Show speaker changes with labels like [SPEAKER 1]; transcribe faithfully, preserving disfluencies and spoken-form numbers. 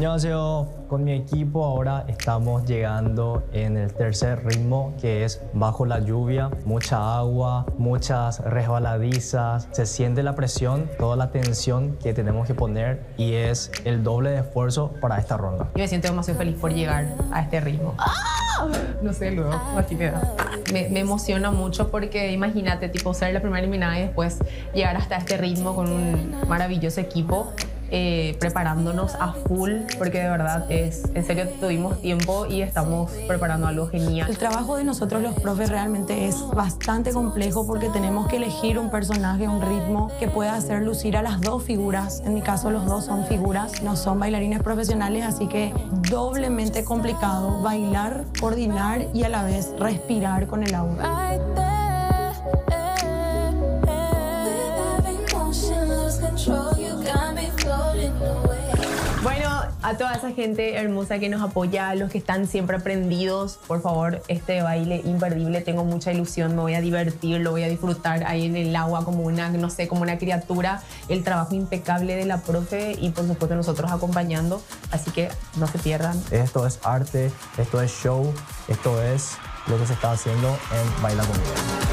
[SPEAKER 1] Annyeonghaseyo, con mi equipo ahora estamos llegando en el tercer ritmo, que es bajo la lluvia, mucha agua, muchas resbaladizas, se siente la presión, toda la tensión que tenemos que poner y es el doble de esfuerzo para esta ronda.
[SPEAKER 2] Yo me siento demasiado feliz por llegar a este ritmo. ¡Ah! No sé, luego, así me da. Me, me emociona mucho porque imagínate, tipo, ser la primera eliminada y después llegar hasta este ritmo con un maravilloso equipo. Eh, preparándonos a full, porque de verdad es, en serio tuvimos tiempo y estamos preparando algo genial.
[SPEAKER 3] El trabajo de nosotros los profes realmente es bastante complejo porque tenemos que elegir un personaje, un ritmo que pueda hacer lucir a las dos figuras. En mi caso los dos son figuras, no son bailarines profesionales, así que doblemente complicado bailar, coordinar y a la vez respirar con el agua.
[SPEAKER 2] Bueno, a toda esa gente hermosa que nos apoya, a los que están siempre prendidos, por favor, este baile imperdible, tengo mucha ilusión, me voy a divertir, lo voy a disfrutar ahí en el agua como una, no sé, como una criatura, el trabajo impecable de la profe y por supuesto nosotros acompañando, así que no se pierdan.
[SPEAKER 1] Esto es arte, esto es show, esto es lo que se está haciendo en Baila Conmigo.